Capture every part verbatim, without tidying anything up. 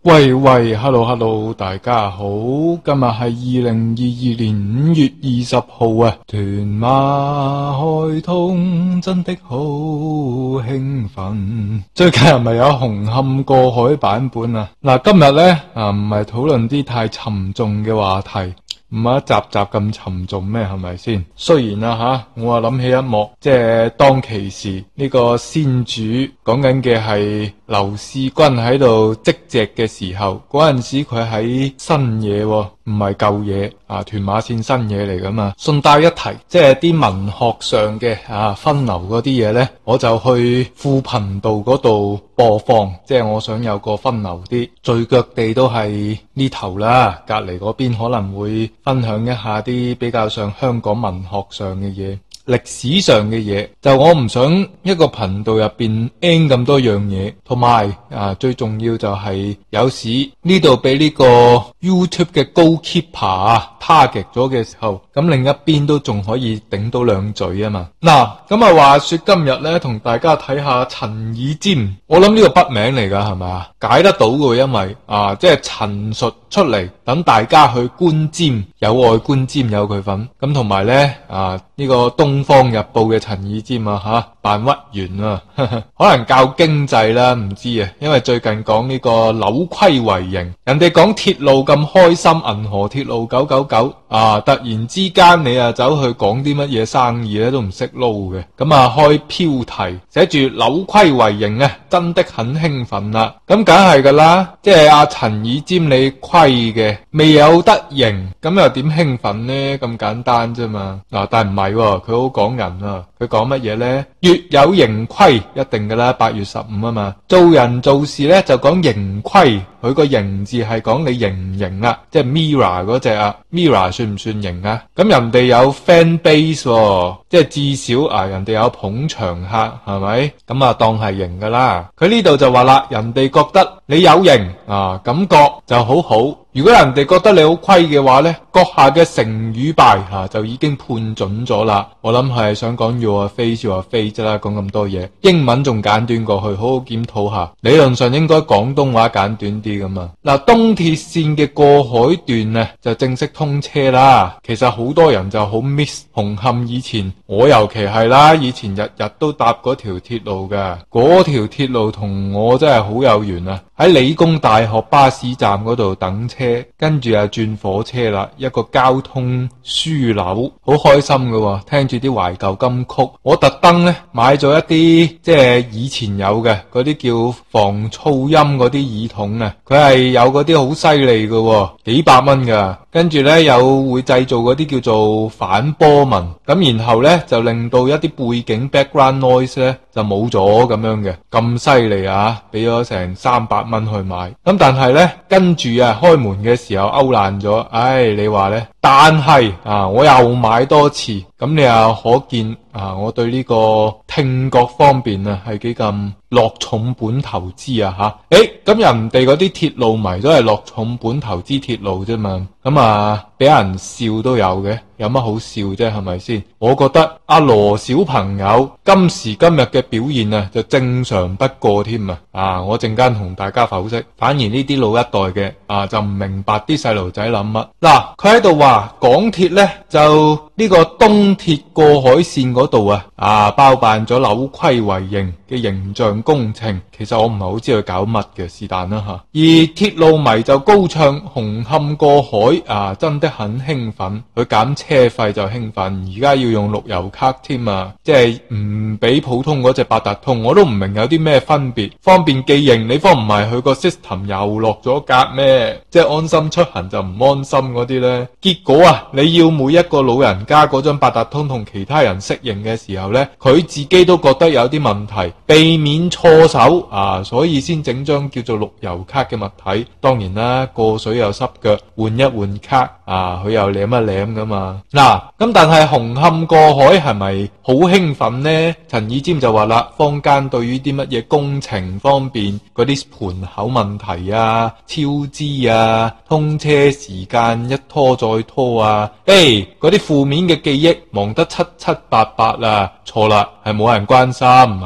喂喂 ，hello hello，大家好，今日係二零二二年五月二十號啊，屯馬開通真的好興奮。最近係咪有紅磡過海版本啊？嗱，今日呢，啊唔係討論啲太沉重嘅話題。唔係一集集咁沉重咩？係咪先？雖然啊吓，我啊諗起一幕，即係當其時呢個先主講緊嘅係劉使君喺度積席嘅時候，嗰陣時佢喺新野，唔係舊野啊，屯馬綫新野嚟噶嘛。順帶一提，即係啲文學上嘅啊分流嗰啲嘢呢，我就去副頻道嗰度播放，即係我想有個分流啲，聚腳地都係呢頭啦，隔籬嗰邊可能會分享一下啲比較上香港文學上嘅嘢，歷史上嘅嘢，就我唔想一個頻道入邊 N 咁多樣嘢，同埋啊最重要就係有時呢度俾呢個 YouTube 嘅 Goalkeeper 啊 target 咗嘅時候，咁另一邊都仲可以頂到兩嘴啊嘛。嗱，咁啊話說今日咧同大家睇下陳以瞻，我諗呢個筆名嚟噶係咪啊？解得到嘅，因為啊即係陳述出嚟，等大家去觀瞻，有愛觀瞻有佢份。咁同埋咧啊呢個東方日報嘅陳以瞻啊吓扮屈原啊呵呵，可能教經濟啦，唔知啊，因為最近講呢個扭虧為盈，人哋講鐵路咁開心，銀河鐵路九九九啊，突然之間你啊走去講啲乜嘢生意咧都唔識撈嘅，咁啊開標題寫住扭虧為盈啊，真的很興奮啦，咁梗係噶啦，即係阿陳以瞻你虧嘅未有得盈，咁又點興奮呢？咁簡單啫嘛。嗱，但係唔係喎，佢好講人啊，佢講乜嘢呢？月有盈虧一定噶啦，八月十五啊嘛。做人做事咧就講盈虧，佢個盈字係講你盈唔盈啊，即係 Mirror 嗰隻啊 ，Mirror 算唔算盈啊？咁人哋有 fan base 喎，即係至少啊人哋有捧場客係咪？咁啊當係盈噶啦。佢呢度就話啦，人哋覺得你有盈啊，感覺就好好。如果人哋覺得你好虧嘅話呢，閣下嘅成與敗吓就已經判準咗啦。我諗係想講 your face your face 啫啦，講咁多嘢，英文仲簡短過去，好好檢討下。理論上應該廣東話簡短啲噶嘛。嗱，東鐵綫嘅過海段呢就正式通車啦。其實好多人就好 miss 紅磡以前，我尤其係啦，以前日日都搭嗰條鐵路噶，嗰條鐵路同我真係好有緣啊！喺理工大學巴士站嗰度等車，跟住啊轉火車啦，一個交通樞紐，好開心噶喎，聽住啲懷舊金曲。我特登咧買咗一啲即係以前有嘅嗰啲叫防噪音嗰啲耳筒啊，佢係有嗰啲好犀利噶，幾百蚊噶。跟住咧有會製造嗰啲叫做反波紋，咁然後咧就令到一啲背景 background noise 咧就冇咗咁樣嘅，咁犀利啊！俾咗成三百蚊去買，咁但係咧跟住啊開門嘅時候勾爛咗，唉，你話咧？但係啊我又買多次，咁你啊可見啊我對呢個聽覺方面啊係幾咁落重本投資啊吓？誒，咁人哋嗰啲鐵路迷都係落重本投資鐵路啫嘛，咁啊俾人笑都有嘅，有乜好笑啫？係咪先？我覺得阿羅小朋友今時今日嘅表現啊就正常不過添啊！啊，我陣間同大家剖析，反而呢啲老一代嘅啊就唔明白啲細路仔諗乜。嗱，佢喺度話港鐵呢就呢個東鐵過海線嗰度啊啊包辦咗扭虧為盈嘅形象工程，其實我唔係好知佢搞乜嘅，是但啦吓。而鐵路迷就高唱紅磡過海啊，真的很興奮，佢減車費就興奮，而家要用綠油卡添啊，即係唔俾普通嗰隻八達通，我都唔明有啲咩分別。方便記認，你方唔係佢個 system 又落咗格咩？即係安心出行就唔安心嗰啲呢。結果啊，你要每一個老人家嗰張八達通同其他人適應嘅時候呢，佢自己都覺得有啲問題，避免錯手啊，所以先整張叫做綠油卡嘅物體。當然啦，過水又濕腳，換一換卡啊，佢又舐一舐噶嘛。嗱、啊，咁但係紅磡過海係咪好興奮呢？陳以瞻就話啦，坊間對於啲乜嘢工程方面嗰啲盤口問題啊、超支啊、通車時間一拖再拖啊，誒，嗰啲負面嘅記憶忙得七七八八啦，錯啦，係冇人關心啊，仲喺度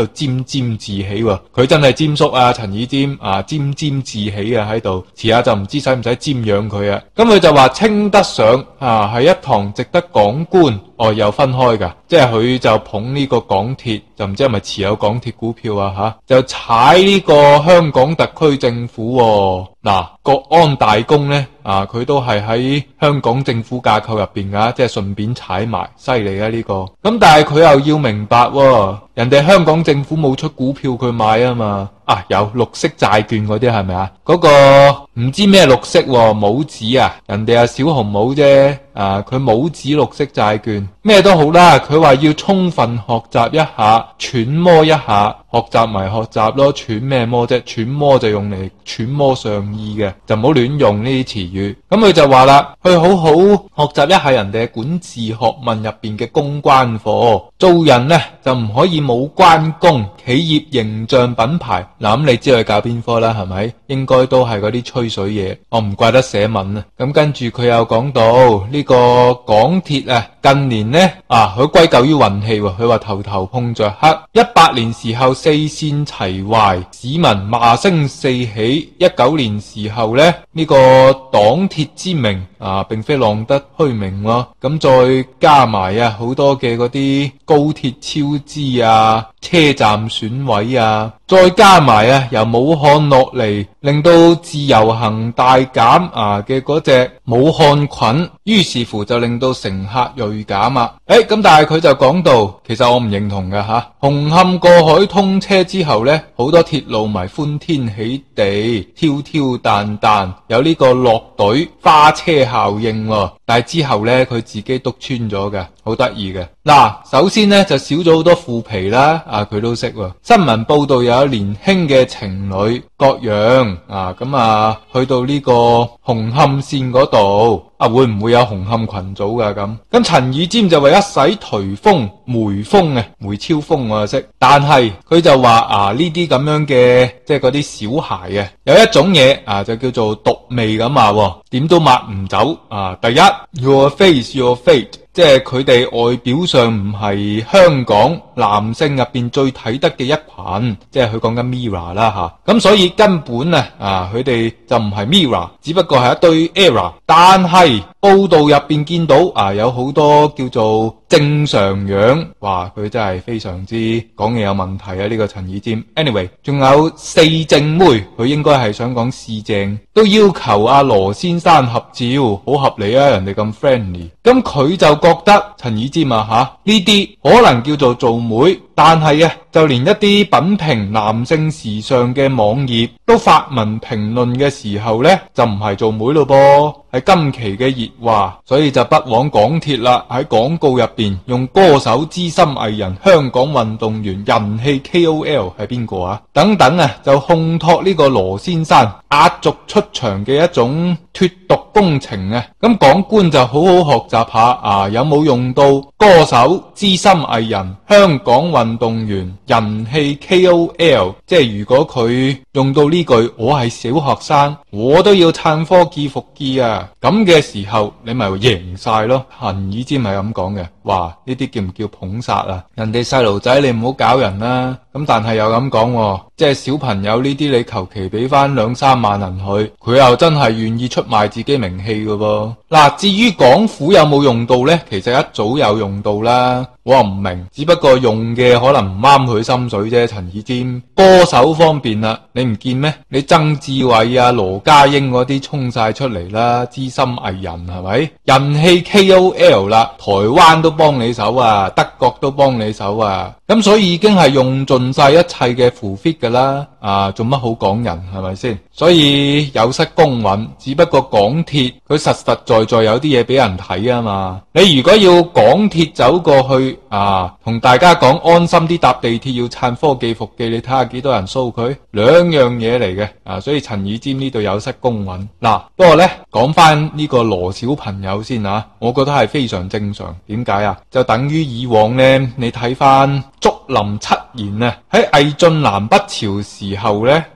度沾沾自喜喎。佢真係沾叔啊，陳以瞻啊，沾沾自喜啊喺度。遲下就唔知使唔使瞻仰佢啊。咁佢就話稱得上啊係一堂值得港官。哦，又分開噶，即係佢就捧呢個港鐵，就唔知係咪持有港鐵股票啊吓，就踩呢個香港特區政府喎。嗱，國安大公呢，啊，佢都係喺香港政府架構入邊噶，即係順便踩埋，犀利啊呢個。咁但係佢又要明白喎，人哋香港政府冇出股票佢買啊嘛。啊，有綠色債券嗰啲係咪啊？嗰個唔知咩綠色喎，帽子啊，人哋係小紅帽啫。啊，佢帽子綠色債券咩都好啦，佢話要充分學習一下，揣摩一下，學習埋學習咯，揣咩摩啫？揣摩就用嚟揣摩上意嘅，就唔好亂用呢啲詞語。咁佢就話啦，去好好學習一下人哋嘅管治學問入邊嘅公關課，做人呢，就唔可以冇關公，企業形象品牌。嗱，咁你知佢教邊科啦，係咪？應該都係嗰啲吹水嘢。我唔怪得寫文啊。咁跟住佢又講到呢個港鐵啊，近年呢，啊，佢歸咎於運氣喎。佢話頭頭碰着黑，一八年時候四線齊壞，市民罵聲四起。一九年時候呢，呢個黨鐵之名啊，並非浪得虛名咯。咁再加埋啊，好多嘅嗰啲高鐵超支啊，車站損毀啊，再加埋啊，由武漢落嚟，令到自由行大減啊嘅嗰隻武漢菌，於是乎就令到乘客銳減啊。誒，咁但係佢就講到，其實我唔認同嘅吓。紅磡過海通車之後呢，好多鐵路迷歡天喜地，挑挑彈彈，有呢個落隊花車效應喎。但係之後呢，佢自己督穿咗嘅，好得意嘅。嗱，首先呢，就少咗好多腐皮啦，啊佢都識喎。新聞報道又有年輕嘅情侶各樣啊，咁啊去到呢個紅磡線嗰度啊，會唔會有紅磡群組噶咁？咁陳以瞻就為一洗頹風梅風啊，梅超風我就識，但係佢就話啊呢啲咁樣嘅即係嗰啲小孩啊，有一種嘢啊就叫做毒味咁啊，點都抹唔走啊。第一 ，your face your fate。即係佢哋外表上唔係香港男性入邊最睇得嘅一群，即係佢講緊 Mirror 啦吓，咁所以根本啊啊佢哋就唔係 Mirror，只不過係一堆 Error。但係報道入邊見到啊有好多叫做正常樣，哇佢真係非常之講嘢有問題啊呢個陳以瞻。Anyway， 仲有四正妹，佢應該係想講四正，都要求阿羅先生合照，好合理啊，人哋咁 friendly。咁佢就覺得陳以瞻啊吓呢啲可能叫做做妹，但係啊就連一啲品評男性時尚嘅網頁都發文評論嘅時候呢，就唔係做妹咯噃，係今期嘅熱話，所以就不枉港鐵啦。喺廣告入邊用歌手、資深藝人、香港運動員、人氣 K O L 係邊個啊等等啊，就烘托呢個羅先生壓軸出場嘅一種脫毒工程啊。咁港官就好好學習下啊，有冇用到歌手、資深藝人、香港運動員、人氣 K O L？ 即係如果佢用到呢句，我係小學生，我都要撐科技復記啊！咁嘅時候，你咪贏晒咯。陳以瞻係咁講嘅，哇！呢啲叫唔叫捧殺啊？人哋細路仔你唔好搞人啦。咁但係又咁講，即係小朋友呢啲，你求其俾翻兩三萬銀佢，佢又真係願意出賣自己名氣㗎噃。嗱，至於港府有冇用到呢？其實一早有用到啦。我唔明，只不過用嘅可能唔啱佢心水啫。陳以瞻歌手方面啦，你唔見咩？你曾志偉啊、羅家英嗰啲衝晒出嚟啦，資深藝人係咪？人氣 K O L 啦，台灣都幫你手啊，德國都幫你手啊，咁所以已經係用盡晒一切嘅符 fit 噶啦。啊，做乜好講人係咪先？所以有失公允，只不過港鐵佢實實在在有啲嘢俾人睇啊嘛。你如果要港鐵走過去啊，同大家講安心啲搭地鐵，要撐科技復記，你睇下幾多人 show 佢，兩樣嘢嚟嘅啊。所以陳以瞻呢度有失公允。嗱、啊，不過呢，講翻呢個羅小朋友先啊，我覺得係非常正常。點解啊？就等於以往呢，你睇翻竹林七賢啊，喺魏晉南北朝時候呢，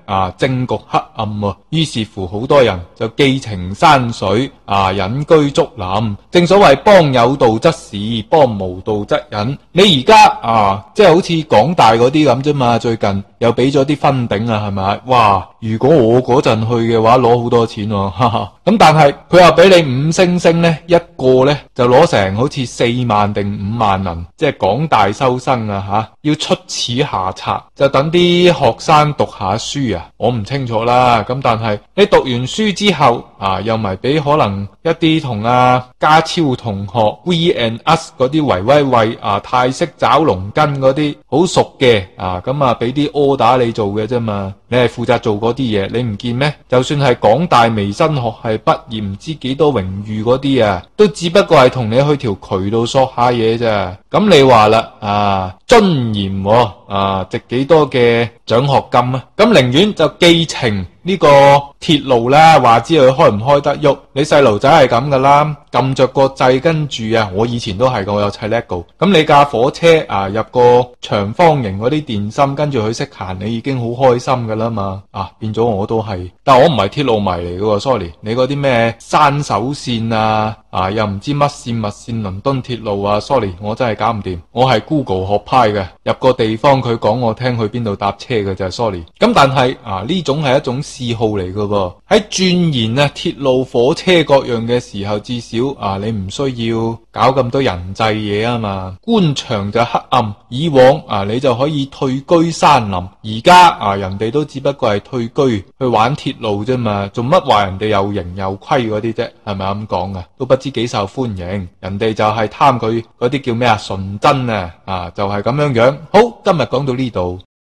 啊政局黑暗喎，於是乎好多人就寄情山水啊，隱居竹林。正所謂幫有道則仕，幫無道則隱。你而家啊，即係好似港大嗰啲咁啫嘛，最近又俾咗啲分頂啊，係咪？哇！如果我嗰陣去嘅話，攞好多錢喎，啊，哈哈。咁但係佢又俾你五星星呢，一個呢就攞成好似四萬定五萬銀，即係港大收生啊吓，要出此下策，就等啲學生讀下書啊。我唔清楚啦，咁但係你讀完書之後啊，又咪俾可能一啲同阿家超同學 We and Us 嗰啲維威衛啊，泰式找龍筋嗰啲好熟嘅啊，咁啊俾啲 order 你做嘅啫嘛，你係負責做嗰啲嘢，你唔見咩？就算係港大微生學系畢業唔知幾多榮譽嗰啲啊，都只不過係同你去條渠道索下嘢咋。咁你話啦啊，尊嚴喎啊，值幾多嘅獎學金啊？咁寧願就寄情呢個鐵路啦，話知佢開唔開得喐。你細路仔係咁噶啦，撳着個掣，跟住啊，我以前都係噶，我有砌 lego。咁你架火車啊，入個長方形嗰啲電芯，跟住佢識行，你已經好開心噶啦嘛。啊，變咗我都係，但我唔係鐵路迷嚟噶 ，sorry。你嗰啲咩山手線啊，啊又唔知乜線乜線倫敦鐵路啊 ，sorry，我真係搞唔掂。我係 Google 學派嘅，入個地方佢講我聽去邊度搭車嘅就係 sorry。咁但係啊，呢種係一種嗜好嚟噶噃。喺鑽研啊鐵路火車各樣嘅時候，至少啊你唔需要搞咁多人際嘢啊嘛。官場就黑暗，以往啊你就可以退居山林，而家啊人哋都只不過係退居去玩鐵路啫嘛，做乜話人哋又型又規嗰啲啫？係咪咁講啊？都不知幾受歡迎，人哋就係貪佢嗰啲叫咩啊純真啊，啊就係咁樣樣。好，今日講到呢度。